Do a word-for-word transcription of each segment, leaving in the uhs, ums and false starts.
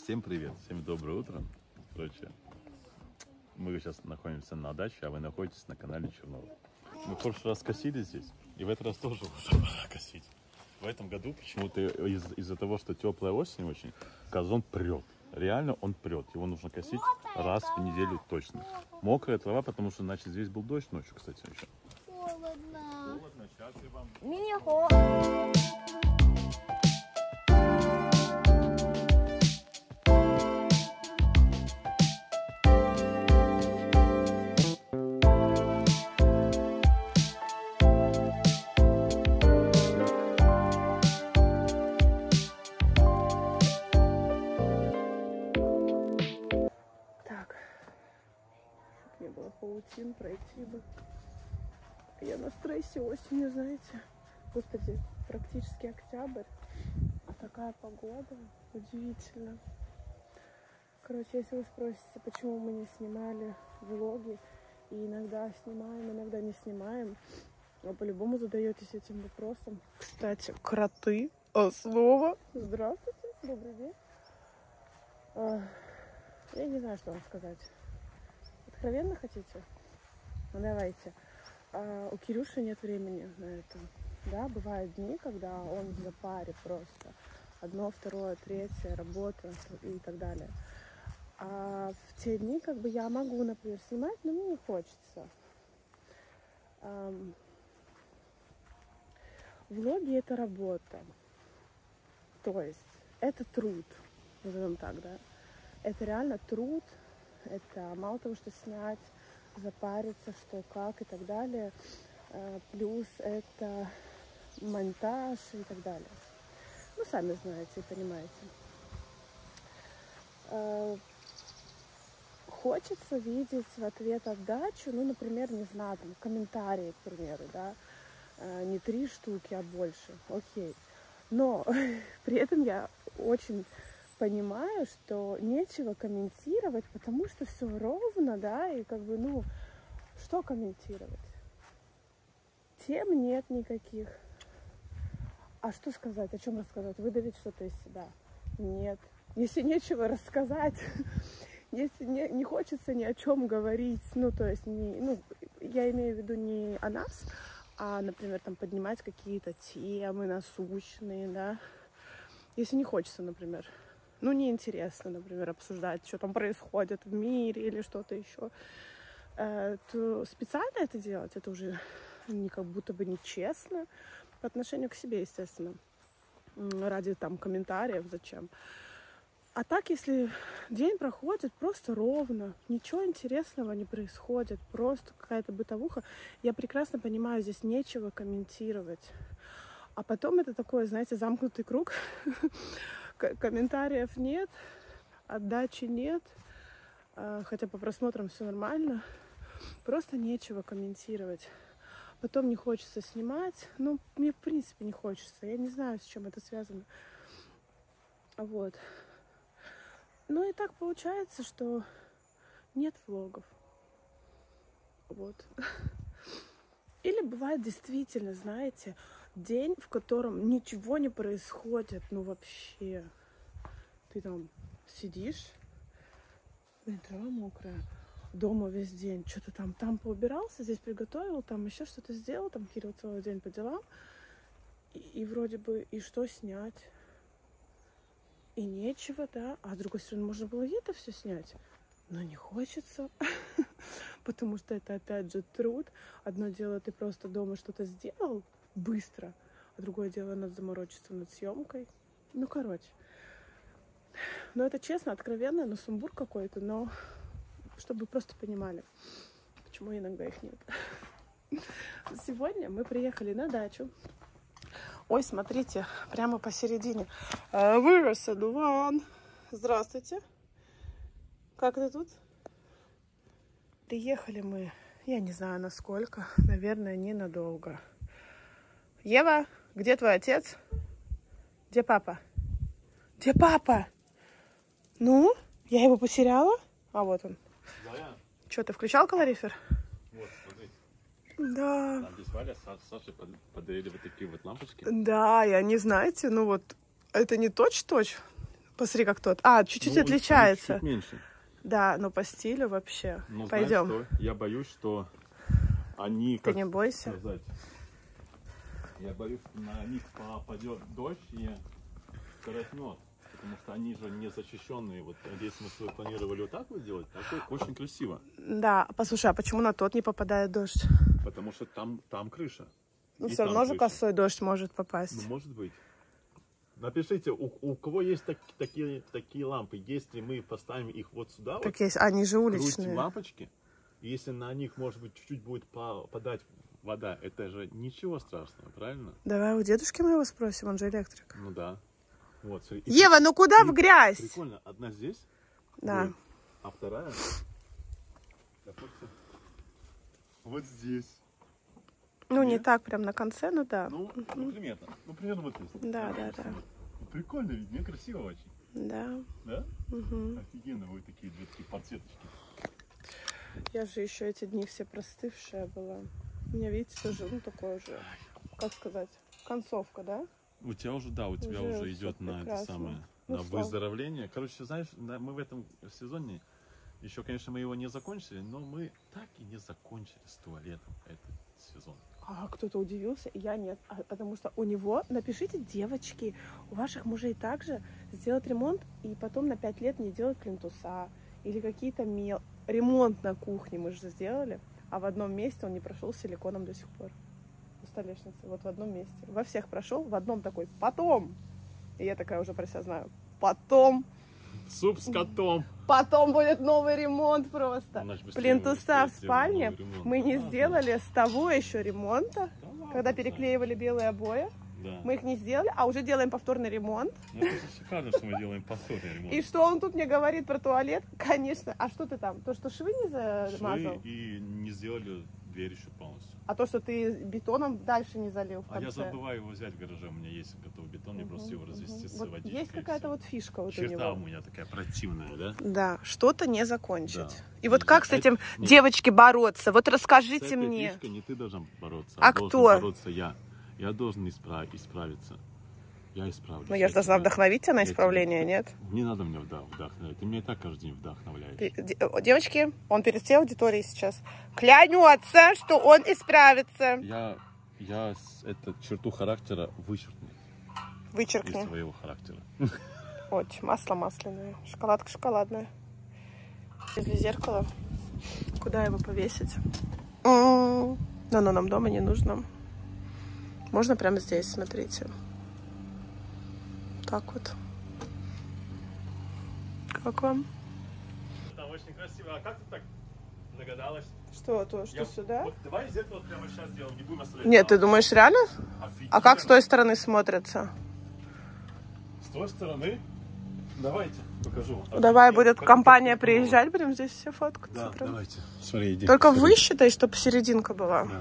Всем привет, всем доброе утро. Короче, мы сейчас находимся на даче, а вы находитесь на канале Чернова. Мы в прошлый раз косили здесь, и в этот раз тоже будем косить. В этом году почему-то из- из-за того, что теплая осень очень, газон прет. Реально он прет. Его нужно косить раз в неделю точно. Мокрая трава, потому что, значит, здесь был дождь ночью, кстати, еще. Холодно. Холодно, сейчас я вам... Мне холодно. Не было паутин, пройти бы. Я на стрессе осенью, знаете. Господи, практически октябрь. А такая погода. Удивительно. Короче, если вы спросите, почему мы не снимали влоги, и иногда снимаем, иногда не снимаем, вы по-любому задаетесь этим вопросом. Кстати, кроты. А, слово. Здравствуйте. Добрый день. А, я не знаю, что вам сказать. Откровенно хотите? Ну, давайте. А, у Кирюши нет времени на это. Да, бывают дни, когда он в запаре просто. Одно, второе, третье, работа и так далее. А в те дни, как бы, я могу, например, снимать, но мне не хочется. Ам... Влоги — это работа. То есть это труд, назовем так, да. Это реально труд. Это мало того, что снять, запариться, что как и так далее. Плюс это монтаж и так далее. Ну, сами знаете и понимаете. Хочется видеть в ответ отдачу, ну, например, не знаю, там, комментарии, к примеру, да. Не три штуки, а больше. Окей. Но при этом я очень... понимаю, что нечего комментировать, потому что все ровно, да, и как бы, ну, что комментировать? Тем нет никаких. А что сказать, о чем рассказать? Выдавить что-то из себя? Нет. Если нечего рассказать, если не, не хочется ни о чем говорить, ну, то есть, не, ну, я имею в виду не о нас, а, например, там, поднимать какие-то темы насущные, да, если не хочется, например, ну, неинтересно, например, обсуждать, что там происходит в мире или что-то еще, то специально это делать, это уже не как будто бы нечестно по отношению к себе, естественно, ради там комментариев, зачем. А так, если день проходит просто ровно, ничего интересного не происходит, просто какая-то бытовуха, я прекрасно понимаю, здесь нечего комментировать. А потом это такой, знаете, замкнутый круг. Комментариев нет, отдачи нет, хотя по просмотрам все нормально. Просто нечего комментировать. Потом не хочется снимать. Ну, мне в принципе не хочется. Я не знаю, с чем это связано. Вот. Ну и так получается, что нет влогов. Вот. Или бывает действительно, знаете, день, в котором ничего не происходит, ну вообще. Ты там сидишь, блин, трава мокрая, дома весь день, что-то там, там поубирался, здесь приготовил, там еще что-то сделал, там Кирилл целый день по делам, и, и вроде бы, и что снять? И нечего, да, а с другой стороны, можно было и это все снять, но не хочется. Потому что это, опять же, труд. Одно дело, ты просто дома что-то сделал быстро, а другое дело, надо заморочиться над съемкой. Ну, короче. Ну, это честно, откровенно, но сумбур какой-то, но чтобы вы просто понимали, почему иногда их нет. Сегодня мы приехали на дачу. Ой, смотрите, прямо посередине вырос одуван. Здравствуйте. Как это тут? Приехали мы, я не знаю насколько, наверное, ненадолго. Ева, где твой отец? Где папа? Где папа? Ну, я его потеряла? А вот он. Да. Что, ты включал калорифер? Вот, смотрите. Да. Там здесь Валя с Сашей подарили вот такие вот лампочки. Да, и они, знаете, ну вот, это не точь-точь. Посмотри, как тот. А, чуть-чуть Ну, отличается. Чуть меньше. Да, но по стилю вообще. Но Пойдем. знаешь что? Я боюсь, что они... Ты как не бойся. сказать, я боюсь, что на них попадет дождь и коротнет. Потому что они же не защищенные. Вот если мы планировали вот так вот делать, так очень красиво. Да, послушай, а почему на тот не попадает дождь? Потому что там, там крыша. Ну, И все там равно же крыша. косой дождь может попасть. Ну, может быть. Напишите, у, у кого есть так, такие, такие лампы, если мы поставим их вот сюда, Так вот, есть, они же крутим уличные. лампочки, и если на них, может быть, чуть-чуть будет попадать вода, это же ничего страшного, правильно? Давай у дедушки моего спросим, он же электрик. Ну да. Вот, смотри. И Ева, ну куда и в грязь? Прикольно, одна здесь, Да. будет, а вторая вот здесь. Ну, не Нет? так прям на конце, ну да. Ну, ну, примерно. Ну, примерно вот здесь. Да, да, да. Прикольно, ведь мне красиво очень. Да. Да? Угу. Офигенно, вы такие две такие подсветочки. Я же еще эти дни все простывшая была. У меня, видите, тоже, ну, такое же, как сказать, концовка, да? У тебя уже, да, у тебя Уже уже, всё идет на это прекрасно. самое, Ну, на слава. выздоровление. Короче, знаешь, да, мы в этом сезоне, еще, конечно, мы его не закончили, но мы так и не закончили с туалетом этот сезон. А кто-то удивился, я нет. А, потому что у него, напишите, девочки, у ваших мужей также сделать ремонт и потом на пять лет не делать плинтуса или какие-то мел... Ремонт на кухне мы же сделали, а в одном месте он не прошел силиконом до сих пор. У столешницы, вот в одном месте. Во всех прошел, в одном такой, потом. И я такая уже про себя знаю, потом. Суп с котом. Потом будет новый ремонт просто. Значит, быстрее Плинтуса мы в сделаем спальне новый ремонт. мы не Да ладно. сделали с того еще ремонта, Да ладно, когда Сань. переклеивали белые обои. Да. Мы их не сделали, а уже делаем повторный ремонт. Ну, это же шикарно, что мы делаем повторный ремонт. И что он тут мне говорит про туалет? Конечно. А что ты там? То, что швы не замазал? Швы и не сделали дверь еще полностью. А то, что ты бетоном дальше не залил в А я конце? забываю его взять в гараже, у меня есть готовый бетон, мне просто его развести с Вот водичкой. есть и какая-то всё. вот фишка вот у Черта него. у меня такая противная, да? Да, что-то не закончить. Да. И вот Нельзя. как с этим, Это- нет. девочки, бороться? Вот С расскажите этой мне. фишкой не ты должен бороться, А а, должен кто? бороться я. Я должен исправ- исправиться. Я исправлюсь. Ну, я же Я должна тебя- вдохновить тебя на я тебя- исправление, нет? Не надо меня вдох- вдохновлять. Ты меня и так каждый день вдохновляешь. Ты- де- Девочки, он перед всей аудиторией сейчас клянется, что он исправится. Я, я с- эту черту характера вычеркну из Вычеркни. своего характера. Вот, масло масляное, шоколадка шоколадная. Возле зеркала. Куда его повесить? М, Но оно нам дома не нужно. Можно прямо здесь, смотрите. Так вот. Как вам? Там очень красиво. А как ты так догадалась? Что, то, что Я- сюда? Вот давай зеркало прямо сейчас сделаем, не будем оставлять. Нет, ты паузу. думаешь, реально? Офигенно. А как с той стороны смотрится? С той стороны? Давайте, покажу. Давай Офигенно. будет Как- компания как- приезжать, будем здесь все фоткаться. Да, прям. давайте. Смотри, иди. Только Смотри. высчитай, чтобы серединка была. Да.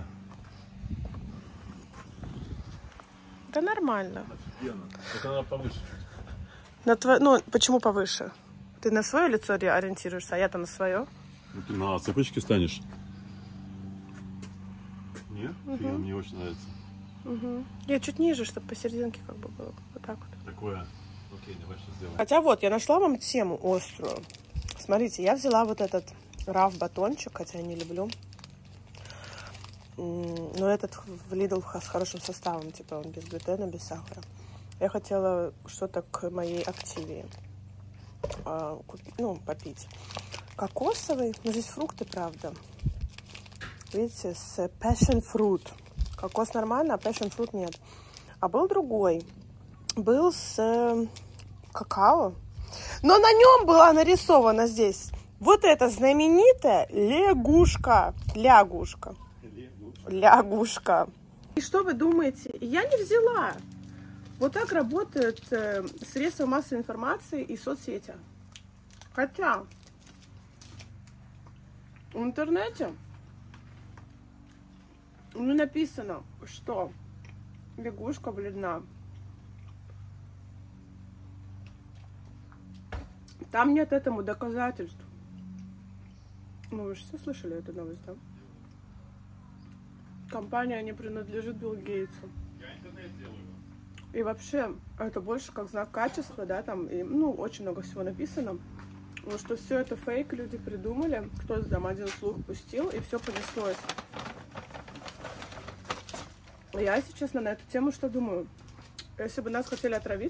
Да нормально. Офигенно. Это надо повыше чуть. На тво... Ну, почему повыше? Ты на свое лицо ори- ориентируешься, а я-то на свое. Ну, ты на цепочке станешь. Нет? Офигенно, мне очень нравится. Угу. Я чуть ниже, чтобы посерединке как бы было. Вот так вот. Такое. Окей, давай что сделаем. Хотя вот, я нашла вам тему острую. Смотрите, я взяла вот этот раф батончик, хотя я не люблю. М, Но этот в Lidl с хорошим составом, типа он без глютена, без сахара. Я хотела что-то к моей активии, а, куп- ну, попить. Кокосовый, но здесь фрукты, правда. Видите, с passion fruit. Кокос нормально, а passion fruit нет. А был другой. Был с э, какао. Но на нем была нарисована здесь вот эта знаменитая лягушка. Лягушка. Лягушка. И что вы думаете? Я не взяла. Вот так работают э, средства массовой информации и соцсети. Хотя в интернете ну, написано, что лягушка вредна. Там нет этому доказательств. Ну, вы же все слышали эту новость, да? Компания не принадлежит Билл Гейтсу. Я интернет делаю. И вообще, это больше как знак качества, да, там, и, ну, очень много всего написано. Ну, что все это фейк люди придумали, кто-то там один слух пустил, и все понеслось. Я, если честно, на эту тему что думаю? Если бы нас хотели отравить,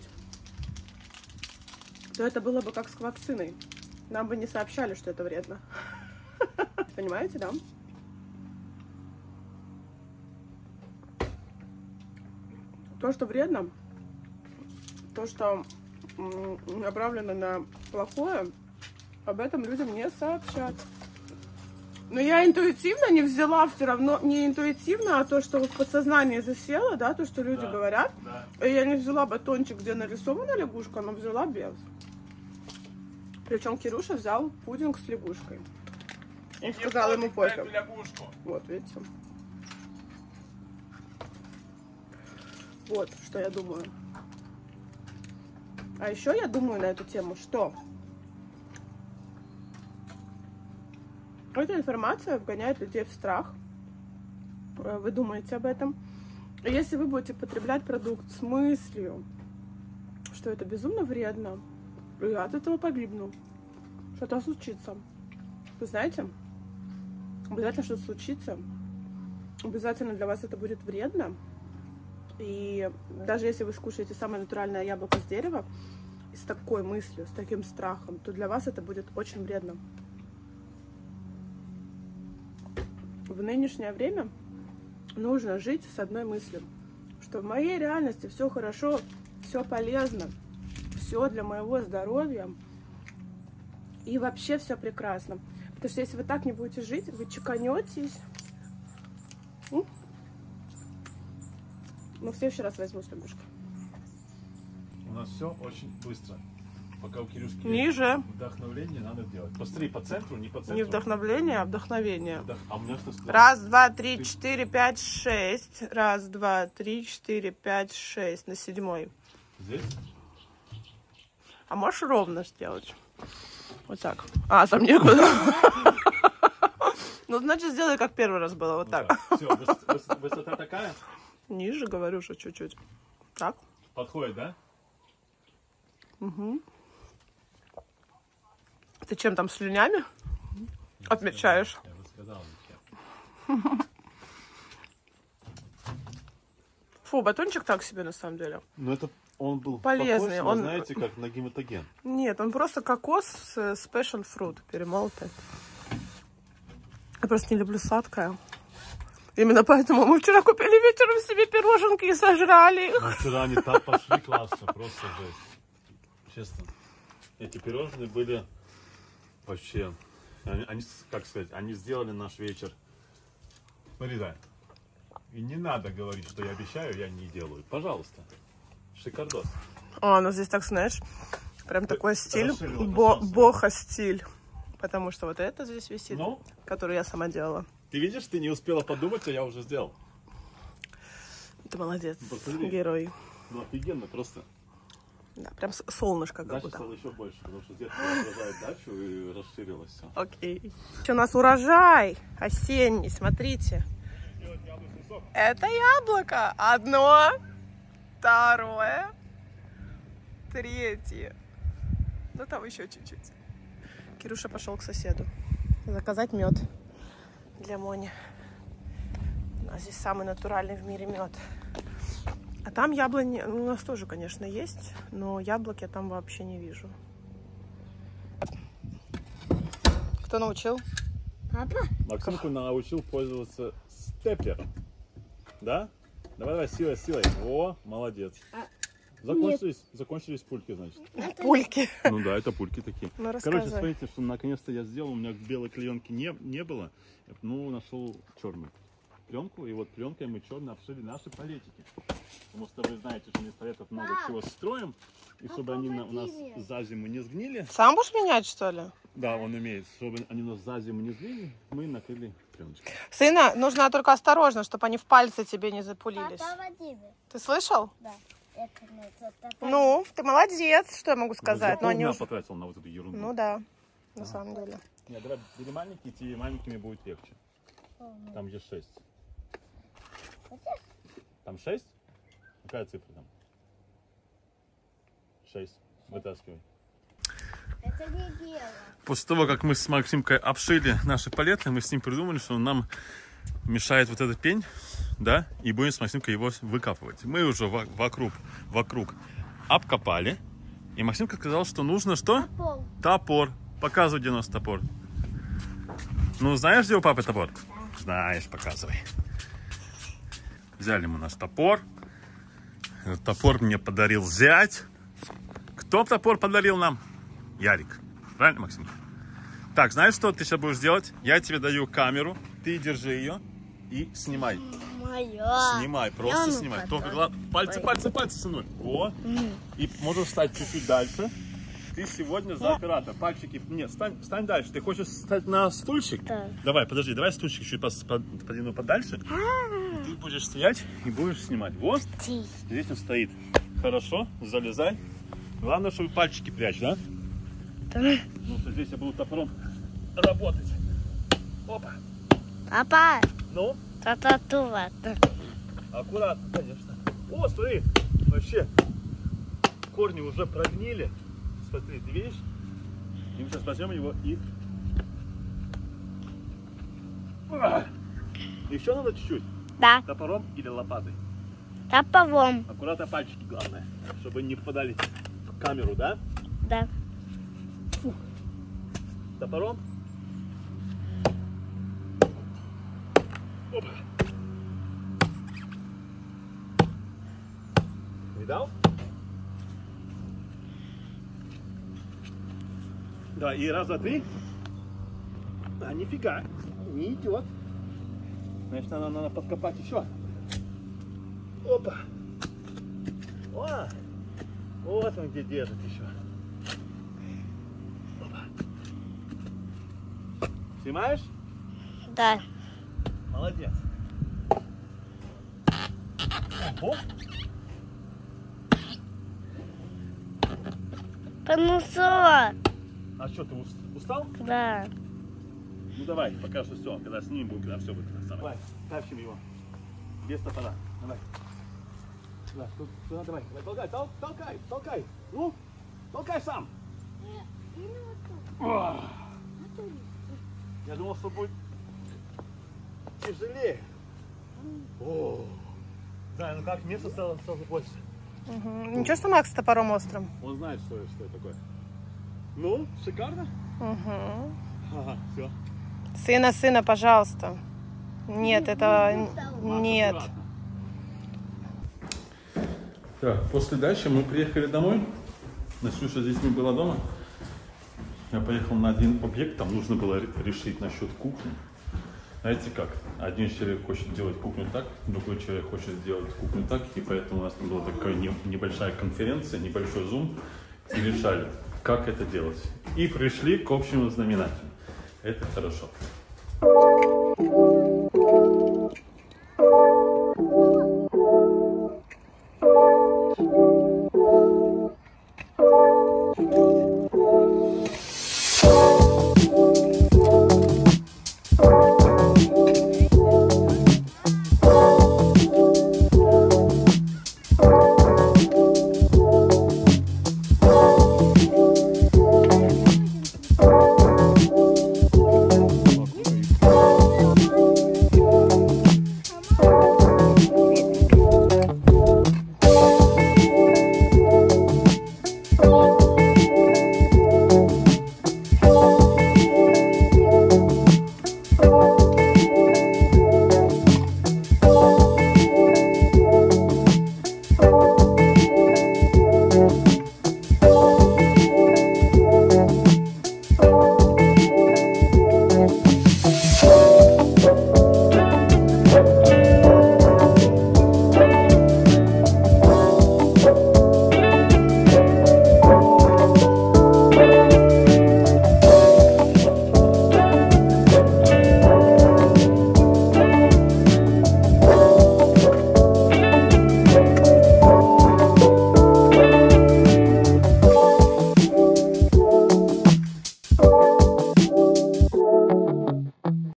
то это было бы как с вакциной. Нам бы не сообщали, что это вредно. Понимаете, да? То, что вредно, то, что направлено на плохое, об этом людям не сообщат. Но я интуитивно не взяла все равно, не интуитивно, а то, что в подсознании засело, да, то, что люди да, говорят. Да. И я не взяла батончик, где нарисована лягушка, но взяла без. Причем Кирюша взял пудинг с лягушкой. Он сказал ему пофиг. Вот, видите. Вот, что я думаю. А еще я думаю на эту тему, что эта информация вгоняет людей в страх. Вы думаете об этом. И если вы будете потреблять продукт с мыслью, что это безумно вредно, я от этого погибну, что-то случится. Вы знаете, обязательно что-то случится. Обязательно для вас это будет вредно. И даже если вы скушаете самое натуральное яблоко с дерева, и с такой мыслью, с таким страхом, то для вас это будет очень вредно. В нынешнее время нужно жить с одной мыслью, что в моей реальности все хорошо, все полезно, все для моего здоровья и вообще все прекрасно. Потому что если вы так не будете жить, вы чеканетесь. Ну, в следующий раз возьму с лягушкой. У нас все очень быстро. Пока у Кирюшки ниже вдохновление надо делать. Посмотри, по центру, не по центру. Не вдохновление, а вдохновение. Вдох... А у меня что сказать? Раз, два, три, четыре, пять, шесть. Раз, два, три, четыре, пять, шесть. На седьмой. Здесь? А можешь ровно сделать? Вот так. А, там некуда. Ну, значит, сделай, как первый раз было. Вот так. Все, высота такая? Ниже, говорю, что чуть-чуть. Так. Подходит, да? Угу. Ты чем там, слюнями я отмечаешь? Я бы сказал, Фу, батончик так себе на самом деле. Ну это он был полезный. Похож, он, знаете, как на гематоген. Нет, он просто кокос с passion fruit перемолотый. Я просто не люблю сладкое. Именно поэтому мы вчера купили вечером себе пироженки и сожрали их. А вчера они так пошли классно, просто жесть. Честно. Эти пирожные были вообще, они, они, как сказать, они сделали наш вечер. Смотри, да. И не надо говорить, что я обещаю, я не делаю. Пожалуйста. Шикардос. О, ну здесь так, знаешь, прям Ты такой стиль, бо боха-стиль. Потому что вот это здесь висит, ну, который я сама делала. Ты видишь, ты не успела подумать, а я уже сделал. Ты молодец, Посмотри. Герой. Ну офигенно, просто. Да, прям солнышко как Дача будто. стала еще больше, потому что детка продолжает дачу и расширилось все. Окей. Что, у нас урожай осенний, смотрите. Это яблоко. Одно, второе, третье. Ну там еще чуть-чуть. Кирюша пошел к соседу заказать мед для Мони. У нас здесь самый натуральный в мире мед. А там яблони, ну, у нас тоже, конечно, есть, но яблок я там вообще не вижу. Кто научил? Папа? Максимку научил пользоваться степлером. Да? Давай, давай, силой, силой. О, молодец. Закончились, закончились пульки, значит. Пульки. Ну да, это пульки такие. Ну, короче, смотрите, что наконец-то я сделал. У меня белой клеенки не, не было. Ну, нашел черную пленку. И вот пленкой мы черно обшили наши палетики. Потому что вы знаете, что мы из палетов много чего строим. И чтобы они на, у нас за зиму не сгнили. Сам будешь менять, что ли? Да, он умеет. Чтобы они у нас за зиму не сгнили, мы накрыли пленочкой. Сына, нужно только осторожно, чтобы они в пальцы тебе не запулились. Папа, Владимир. Ты слышал? Да. Это, это, это, Ну, ты молодец, что я могу сказать. Ну, но они я уже... потратил на вот эту ерунду. Ну да, на самом деле. Нет, давай бери маленькие, тебе маленькими будет легче. Там есть шесть. Там шесть? Какая цифра там? Шесть. Вытаскивай. Это не дело. После того, как мы с Максимкой обшили наши палеты, мы с ним придумали, что нам мешает вот этот пень, да, и будем с Максимкой его выкапывать. Мы уже вокруг, вокруг обкопали, и Максимка сказал, что нужно что? Топор. Топор. Показывай, где у нас топор. Ну, знаешь, где у папы топор? Да. Знаешь, показывай. Взяли мы наш топор. Этот топор мне подарил зять. Кто топор подарил нам? Ярик. Правильно, Максим? Так, знаешь, что ты сейчас будешь делать? Я тебе даю камеру, ты держи ее и снимай. Моё. Снимай, просто Я снимай. ну-ка, Только да. гла- пальцы, пальцы, пальцы, сынок. О. И можешь встать чуть-чуть дальше. Ты сегодня за оператор. Пальчики. Нет, встань, встань дальше. Ты хочешь встать на стульчик? Да. Давай, подожди, давай стульчик чуть под, под, подвину подальше. И ты будешь стоять и будешь снимать. Вот. Ти. Здесь он стоит. Хорошо, залезай. Главное, чтобы пальчики прячь, да? Да. Ну, что здесь я буду топором работать. Опа. Папа. Ну, Та-та-тува. аккуратно, конечно. О, смотри, вообще корни уже прогнили. Смотри, ты видишь? И мы сейчас возьмем его и... А! Еще надо чуть-чуть. Да. Топором или лопатой. Топором. Аккуратно пальчики, главное, чтобы не попадали в камеру, да? Да. Топором. Опа. Видал? Да, и раз, два, три. А, нифига, не идет. Значит, надо, надо подкопать еще. Опа. О, вот он где держит еще. Опа. Снимаешь? Да. Молодец. Ого. Понесла. А что, ты ус- устал? Да. Ну давай, пока что все. Когда снимем, будем, когда все будет. Давай, тащим его. Без топора. Давай. Да, тут, сюда, давай. Давай, толкай, тол- толкай, толкай. Ну, толкай сам. О! Я думал, что будет тяжелее. О! Да, ну как, место стало сразу больше. Угу. Ничего, что Макс с топором острым. Он знает, что, что это такое. Ну, шикарно. Угу. Ага, все. Сына, сына, пожалуйста. Нет, это... Нет. Так, после дачи мы приехали домой. Настюша здесь не была дома. Я поехал на один объект, там нужно было решить насчет кухни. Знаете как? Один человек хочет делать кухню так, другой человек хочет сделать кухню так, и поэтому у нас там была такая небольшая конференция, небольшой зум, и решали, как это делать. И пришли к общему знаменателю. Это хорошо.